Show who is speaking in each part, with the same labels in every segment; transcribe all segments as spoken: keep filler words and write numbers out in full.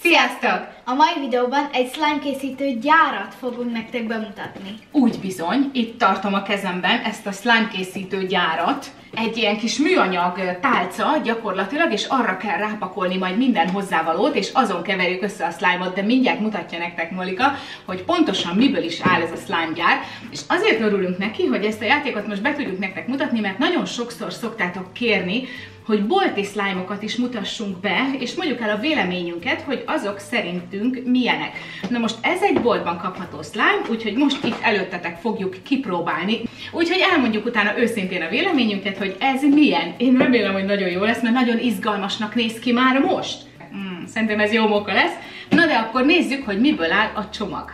Speaker 1: Sziasztok! A mai videóban egy slime készítő gyárat fogunk nektek bemutatni.
Speaker 2: Úgy bizony, itt tartom a kezemben ezt a slime készítő gyárat. Egy ilyen kis műanyag tálca gyakorlatilag, és arra kell rápakolni majd minden hozzávalót, és azon keverjük össze a slime-ot, de mindjárt mutatja nektek Molika, hogy pontosan miből is áll ez a slime gyár. És azért örülünk neki, hogy ezt a játékot most be tudjuk nektek mutatni, mert nagyon sokszor szoktátok kérni, hogy bolti slime-okat is mutassunk be, és mondjuk el a véleményünket, hogy azok szerintünk milyenek. Na most ez egy boltban kapható slime, úgyhogy most itt előttetek fogjuk kipróbálni. Úgyhogy elmondjuk utána őszintén a véleményünket, hogy ez milyen. Én remélem, hogy nagyon jó lesz, mert nagyon izgalmasnak néz ki már most. Hmm, szerintem ez jó móka lesz. Na de akkor nézzük, hogy miből áll a csomag.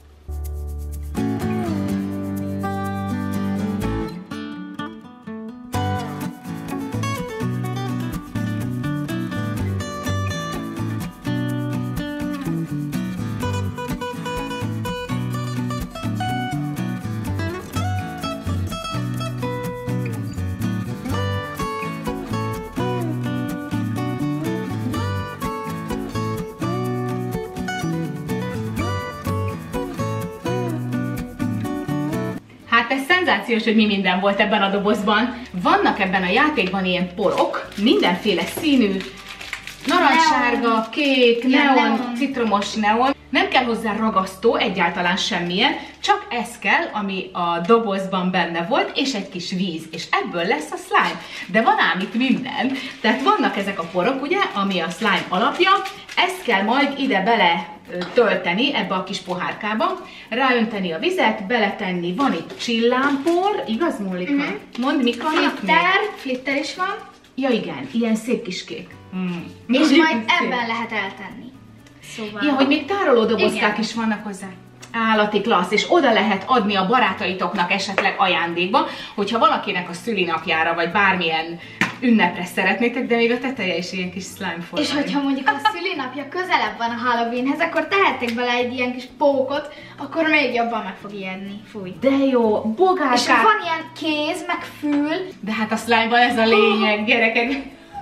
Speaker 2: Hát ez szenzációs, hogy mi minden volt ebben a dobozban. Vannak ebben a játékban ilyen porok, mindenféle színű, narancssárga, kék, neon, neon, citromos neon. Nem kell hozzá ragasztó, egyáltalán semmilyen, csak ez kell, ami a dobozban benne volt, és egy kis víz, és ebből lesz a slime. De van ám itt minden, tehát vannak ezek a porok, ugye, ami a slime alapja, ezt kell majd ide bele tölteni ebbe a kis pohárkába, ráönteni a vizet, beletenni, van itt csillámpor, igaz Mólika? Mm-hmm. Mondd, mik vannak még?
Speaker 1: Flitter, flitter is van.
Speaker 2: Ja igen, ilyen szép kis kék. Mm.
Speaker 1: És majd ebben lehet eltenni. Szóval...
Speaker 2: Ja, hogy még tároló dobozkák is vannak hozzá. Állati klassz, és oda lehet adni a barátaitoknak esetleg ajándékba, hogyha valakinek a szülinapjára, vagy bármilyen ünnepre szeretnétek, de még a teteje is ilyen kis slime forma.
Speaker 1: És hogyha mondjuk a szülinapja közelebb van a Halloweenhez, akkor tehettek bele egy ilyen kis pókot, akkor még jobban meg fog ijedni. Fúj.
Speaker 2: De jó, bogárkák.
Speaker 1: És van ilyen kéz, meg fül.
Speaker 2: De hát a slime-ban ez a lényeg, gyerekek.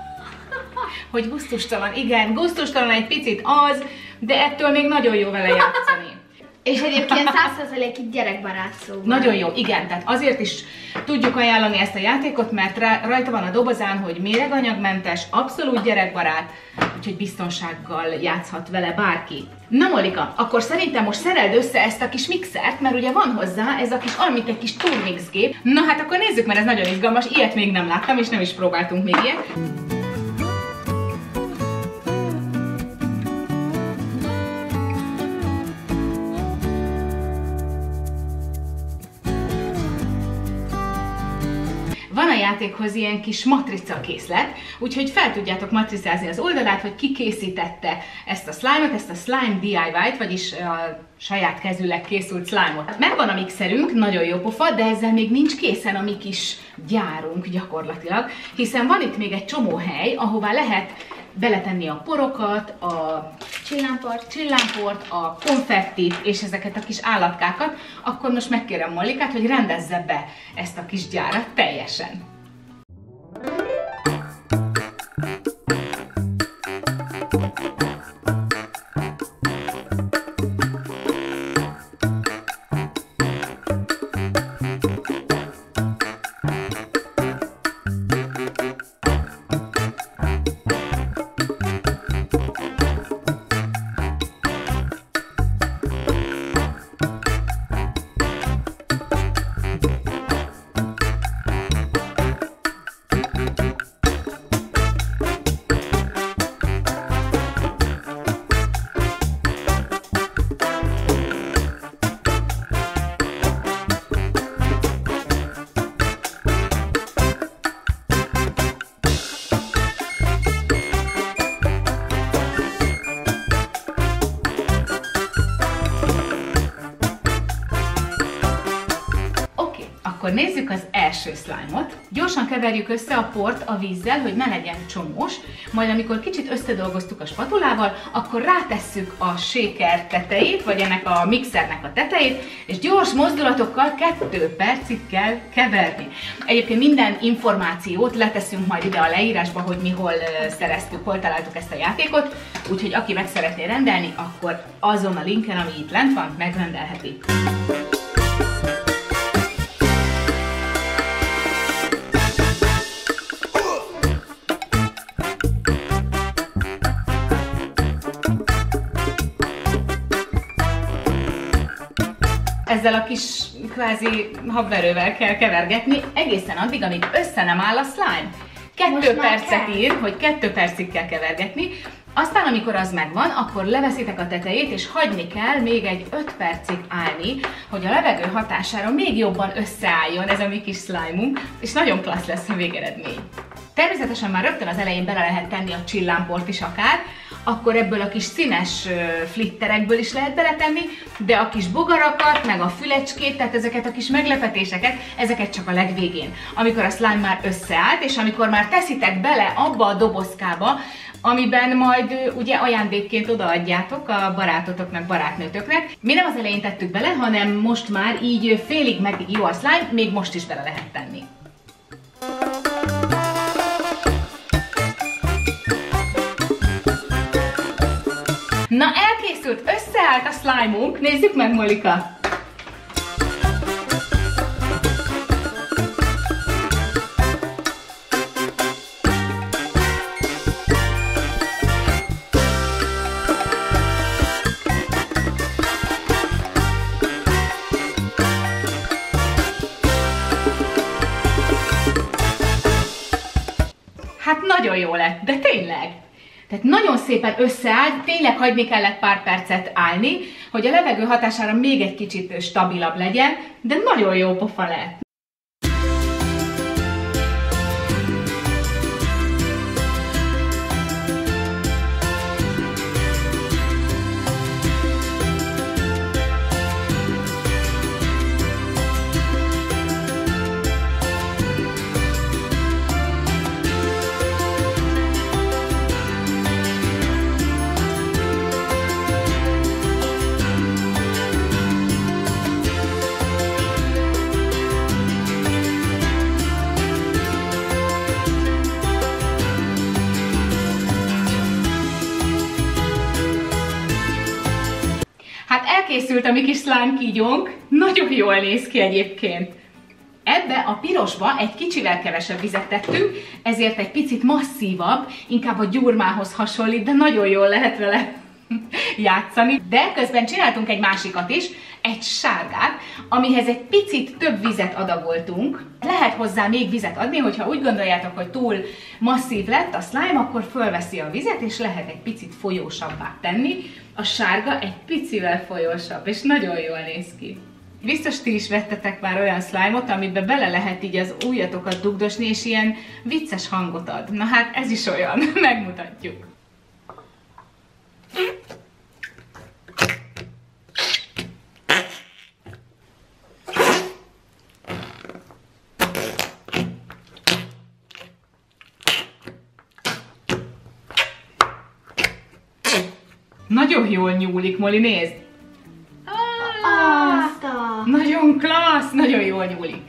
Speaker 2: Hogy gusztustalan, igen, gusztustalan egy picit az, de ettől még nagyon jó vele játszani.
Speaker 1: És egyébként száz százalékig gyerekbarát szóval.
Speaker 2: Nagyon jó, igen, tehát azért is tudjuk ajánlani ezt a játékot, mert rá, rajta van a dobozán, hogy méreganyagmentes, abszolút gyerekbarát, úgyhogy biztonsággal játszhat vele bárki. Na Molika, akkor szerintem most szereld össze ezt a kis mixert, mert ugye van hozzá ez a kis, amit egy kis turmix gép. Na hát akkor nézzük, mert ez nagyon izgalmas, ilyet még nem láttam, és nem is próbáltunk még ilyet. Van a játékhoz ilyen kis matrica készlet, úgyhogy fel tudjátok matricázni az oldalát, hogy ki készítette ezt a slime-ot, ezt a slime dé i vé-t, vagyis a saját kezűleg készült slime-ot. Megvan a mixerünk, nagyon jó pofa, de ezzel még nincs készen a mi kis gyárunk gyakorlatilag, hiszen van itt még egy csomó hely, ahová lehet beletenni a porokat, a
Speaker 1: csillámport,
Speaker 2: csillámport, a konfettit és ezeket a kis állatkákat, akkor most megkérem Mollikát, hogy rendezze be ezt a kis gyárat teljesen. akkor nézzük az első slime-ot. Gyorsan keverjük össze a port a vízzel, hogy ne legyen csomós, majd amikor kicsit összedolgoztuk a spatulával, akkor rátesszük a shaker tetejét, vagy ennek a mixernek a tetejét, és gyors mozdulatokkal kettő percig kell keverni. Egyébként minden információt leteszünk majd ide a leírásba, hogy mi hol szereztük, hol találtuk ezt a játékot, úgyhogy aki meg szeretné rendelni, akkor azon a linken, ami itt lent van, megrendelheti. Ezzel a kis kvázi habverővel kell kevergetni egészen addig, amíg össze nem áll a slime. Kettő percet ír, hogy kettő percig kell kevergetni, aztán amikor az megvan, akkor leveszitek a tetejét, és hagyni kell még egy öt percig állni, hogy a levegő hatására még jobban összeálljon ez a mi kis slime-unk, és nagyon klassz lesz a végeredmény. Természetesen már rögtön az elején bele lehet tenni a csillámport is akár, akkor ebből a kis színes flitterekből is lehet beletenni, de a kis bogarakat, meg a fülecskét, tehát ezeket a kis meglepetéseket, ezeket csak a legvégén. Amikor a slime már összeállt, és amikor már teszitek bele abba a dobozkába, amiben majd ugye ajándékként odaadjátok a barátotoknak, barátnőtöknek. Mi nem az elején tettük bele, hanem most már így félig meg jó a slime, még most is bele lehet tenni. Na, elkészült, összeállt a slime-unk. Nézzük meg, Molika! Hát nagyon jó lett, de tényleg! Tehát nagyon szépen összeállt, tényleg hagyni kellett pár percet állni, hogy a levegő hatására még egy kicsit stabilabb legyen, de nagyon jó pofa lett. Hát elkészült a mi kis slime kígyónk, nagyon jól néz ki egyébként. Ebbe a pirosba egy kicsivel kevesebb vizet tettünk, ezért egy picit masszívabb, inkább a gyurmához hasonlít, de nagyon jól lehet vele játszani. De közben csináltunk egy másikat is, egy sárgát, amihez egy picit több vizet adagoltunk. Lehet hozzá még vizet adni, hogyha úgy gondoljátok, hogy túl masszív lett a slime, akkor fölveszi a vizet, és lehet egy picit folyósabbá tenni. A sárga egy picivel folyósabb, és nagyon jól néz ki. Biztos ti is vettetek már olyan slime-ot, amiben bele lehet így az ujjatokat dugdosni, és ilyen vicces hangot ad. Na hát ez is olyan, megmutatjuk. Nagyon jól nyúlik, Molly, nézd!
Speaker 1: Azt a...
Speaker 2: Nagyon klassz, nagyon jól nyúlik.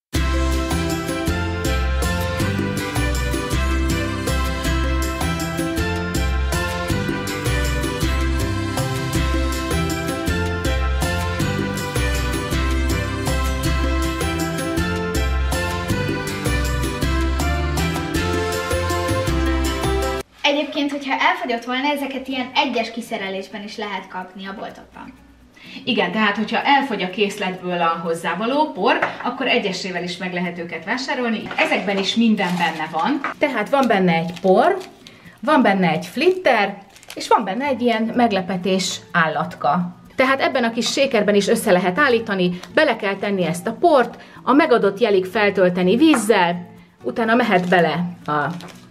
Speaker 1: Egyébként, hogyha elfogyott volna, ezeket ilyen egyes kiszerelésben is lehet kapni a boltokban.
Speaker 2: Igen, tehát hogyha elfogy a készletből a hozzávaló por, akkor egyesével is meg lehet őket vásárolni. Ezekben is minden benne van. Tehát van benne egy por, van benne egy flitter, és van benne egy ilyen meglepetés állatka. Tehát ebben a kis shakerben is össze lehet állítani, bele kell tenni ezt a port, a megadott jelig feltölteni vízzel, utána mehet bele a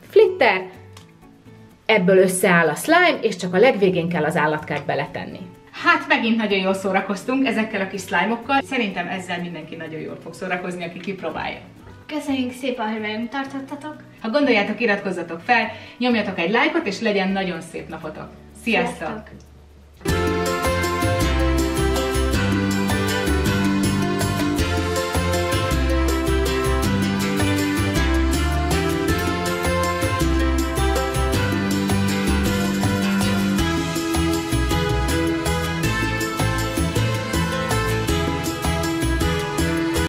Speaker 2: flitter, ebből összeáll a slime, és csak a legvégén kell az állatkát beletenni. Hát megint nagyon jól szórakoztunk ezekkel a kis slime-okkal. Szerintem ezzel mindenki nagyon jól fog szórakozni, aki kipróbálja.
Speaker 1: Köszönjük szépen, hogy velünk tartottatok.
Speaker 2: Ha gondoljátok, iratkozzatok fel, nyomjatok egy lájkot, és legyen nagyon szép napotok. Sziasztok!
Speaker 1: Sziasztok!